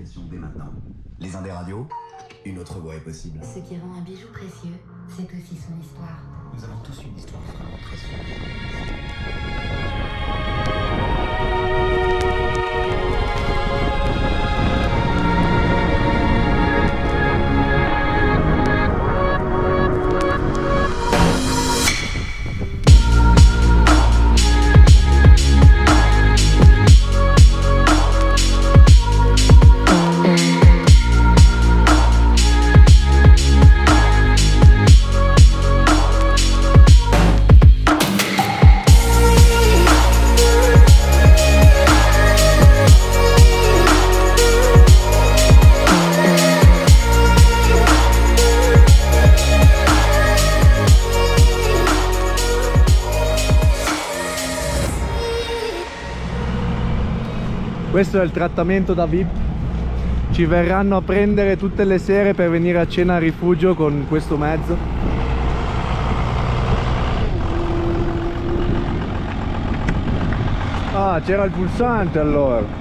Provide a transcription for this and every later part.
l'application dès maintenant. Les Indes radios, une autre voie est possible. Ce qui rend un bijou précieux, c'est aussi son histoire. Nous avons tous une histoire vraiment précieuse. Questo è il trattamento da VIP. Ci verranno a prendere tutte le sere per venire a cena a rifugio con questo mezzo. Ah, c'era il pulsante allora.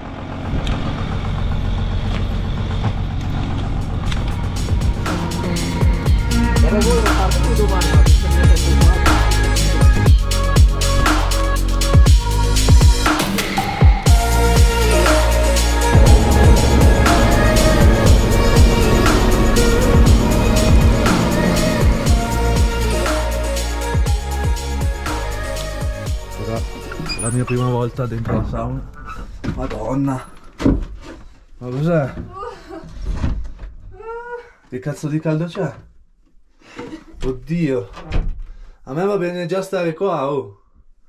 La mia prima volta dentro la sauna. Madonna. Ma cos'è? Che cazzo di caldo c'è? Oddio. A me va bene già stare qua, oh.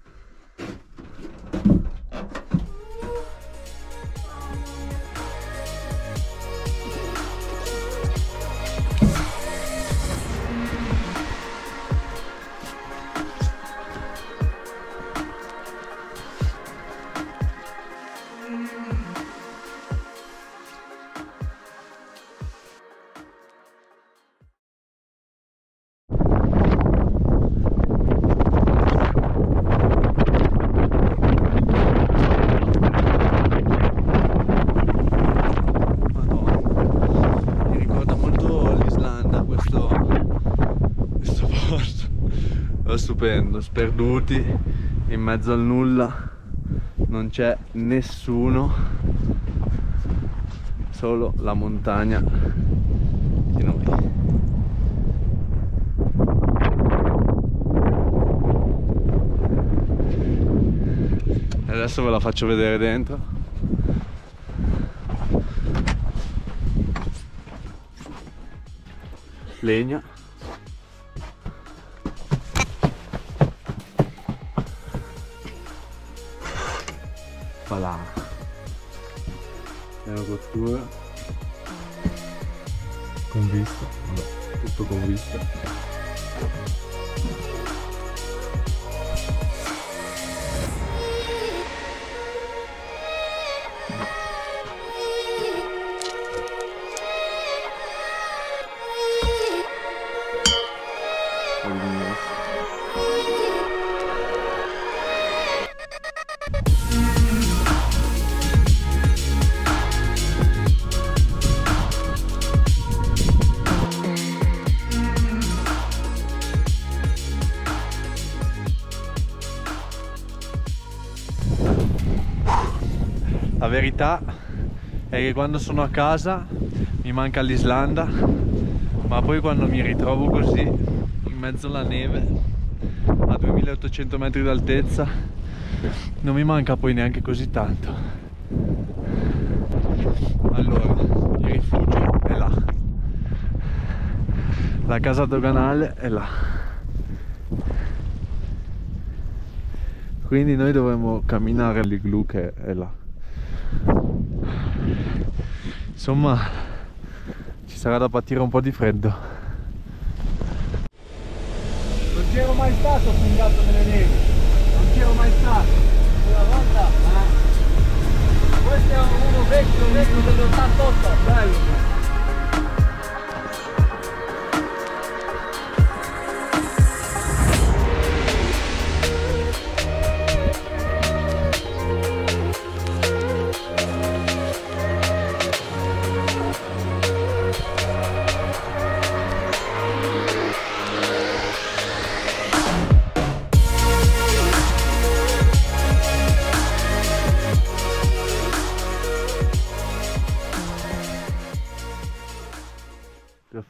Stupendo, sperduti in mezzo al nulla, non c'è nessuno, solo la montagna di noi. E adesso ve la faccio vedere dentro. Legna. Là. Piano cottura con vista, vabbè, tutto con vista. La verità è che quando sono a casa mi manca l'Islanda, ma poi quando mi ritrovo così in mezzo alla neve a 2800 metri d'altezza non mi manca poi neanche così tanto. Allora, il rifugio è là, la casa doganale è là, quindi noi dovremmo camminare all'igloo che è là. Insomma, ci sarà da patire un po' di freddo. Non c'ero mai stato fungato nelle nevi, non c'ero mai stato. Una volta, questo è uno vecchio dell'88, bello.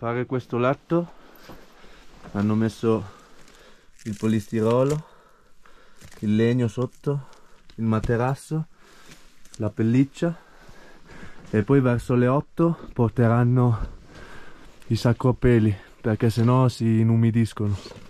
fare questo letto hanno messo il polistirolo, il legno sotto, il materasso, la pelliccia, e poi verso le 8 porteranno i sacropeli perché sennò si inumidiscono.